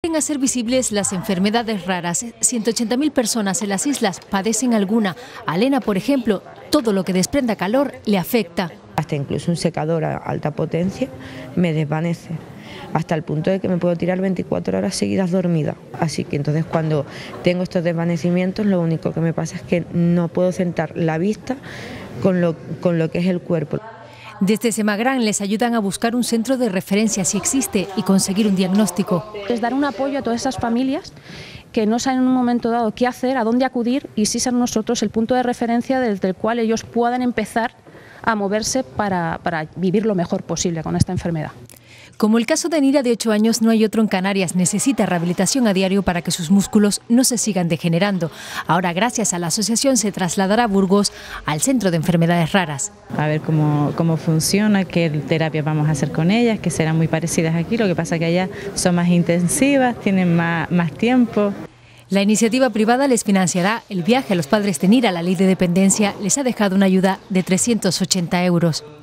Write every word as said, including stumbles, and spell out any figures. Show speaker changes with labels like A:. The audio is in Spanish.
A: Vuelven a ser visibles las enfermedades raras. ciento ochenta mil personas en las islas padecen alguna. A Elena, por ejemplo, todo lo que desprenda calor le afecta.
B: Hasta incluso un secador a alta potencia me desvanece, hasta el punto de que me puedo tirar veinticuatro horas seguidas dormida. Así que entonces cuando tengo estos desvanecimientos, lo único que me pasa es que no puedo centrar la vista con lo, con lo que es el cuerpo.
A: Desde Semagran les ayudan a buscar un centro de referencia si existe y conseguir un diagnóstico.
C: Es dar un apoyo a todas esas familias que no saben en un momento dado qué hacer, a dónde acudir, y sí ser nosotros el punto de referencia desde el cual ellos puedan empezar a moverse para, para vivir lo mejor posible con esta enfermedad.
A: Como el caso de Nira, de ocho años, no hay otro en Canarias. Necesita rehabilitación a diario para que sus músculos no se sigan degenerando. Ahora, gracias a la asociación, se trasladará a Burgos, al Centro de Enfermedades Raras.
D: A ver cómo, cómo funciona, qué terapias vamos a hacer con ellas, que serán muy parecidas aquí. Lo que pasa es que allá son más intensivas, tienen más, más tiempo.
A: La iniciativa privada les financiará el viaje a los padres de Nira. La ley de dependencia les ha dejado una ayuda de trescientos ochenta euros.